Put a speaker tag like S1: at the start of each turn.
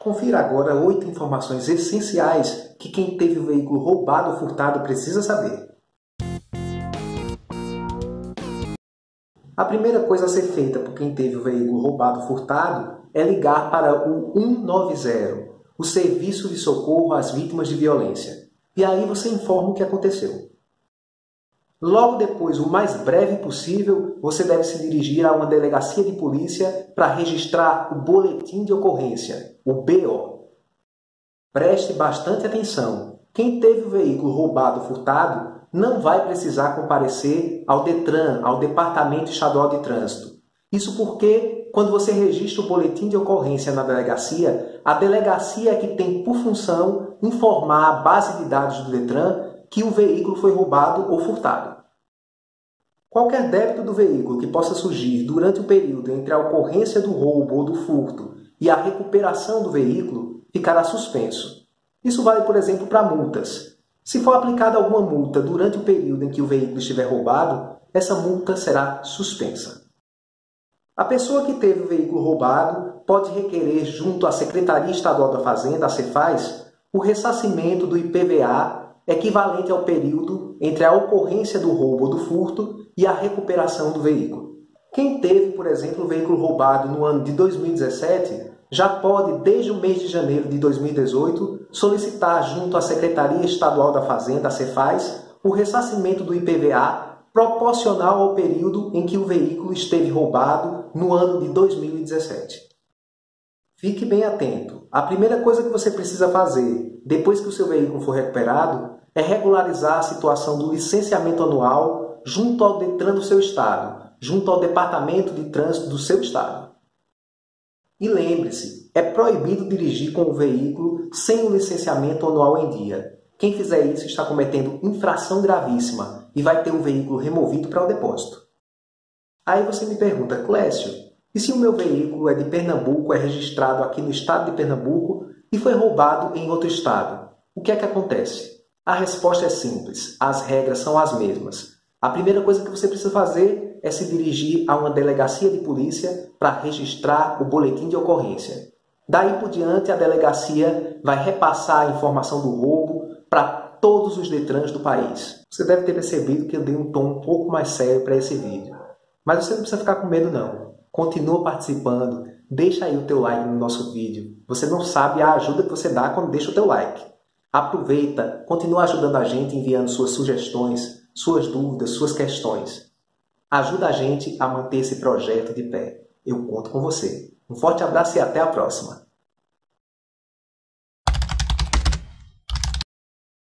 S1: Confira agora 8 informações essenciais que quem teve o veículo roubado ou furtado precisa saber. A primeira coisa a ser feita por quem teve o veículo roubado ou furtado é ligar para o 190, o Serviço de Socorro às Vítimas de Violência. E aí você informa o que aconteceu. Logo depois, o mais breve possível, você deve se dirigir a uma delegacia de polícia para registrar o boletim de ocorrência, o BO. Preste bastante atenção. Quem teve o veículo roubado ou furtado não vai precisar comparecer ao DETRAN, ao Departamento Estadual de Trânsito. Isso porque, quando você registra o boletim de ocorrência na delegacia, a delegacia é que tem por função informar a base de dados do DETRAN que o veículo foi roubado ou furtado. Qualquer débito do veículo que possa surgir durante o período entre a ocorrência do roubo ou do furto e a recuperação do veículo ficará suspenso. Isso vale, por exemplo, para multas. Se for aplicada alguma multa durante o período em que o veículo estiver roubado, essa multa será suspensa. A pessoa que teve o veículo roubado pode requerer junto à Secretaria Estadual da Fazenda, a Cefaz, o ressarcimento do IPVA equivalente ao período entre a ocorrência do roubo ou do furto e a recuperação do veículo. Quem teve, por exemplo, o veículo roubado no ano de 2017, já pode, desde o mês de janeiro de 2018, solicitar junto à Secretaria Estadual da Fazenda, a Cefaz, o ressarcimento do IPVA proporcional ao período em que o veículo esteve roubado no ano de 2017. Fique bem atento. A primeira coisa que você precisa fazer, depois que o seu veículo for recuperado, é regularizar a situação do licenciamento anual junto ao DETRAN do seu estado, junto ao Departamento de Trânsito do seu estado. E lembre-se, é proibido dirigir com o veículo sem o licenciamento anual em dia. Quem fizer isso está cometendo infração gravíssima e vai ter o veículo removido para o depósito. Aí você me pergunta, Clécio, e se o meu veículo é de Pernambuco, é registrado aqui no estado de Pernambuco e foi roubado em outro estado? O que é que acontece? A resposta é simples, as regras são as mesmas. A primeira coisa que você precisa fazer é se dirigir a uma delegacia de polícia para registrar o boletim de ocorrência. Daí por diante, a delegacia vai repassar a informação do roubo para todos os DETRANs do país. Você deve ter percebido que eu dei um tom um pouco mais sério para esse vídeo. Mas você não precisa ficar com medo não. Continua participando, deixa aí o teu like no nosso vídeo. Você não sabe a ajuda que você dá quando deixa o teu like. Aproveita, continua ajudando a gente enviando suas sugestões, suas dúvidas, suas questões. Ajuda a gente a manter esse projeto de pé. Eu conto com você. Um forte abraço e até a próxima.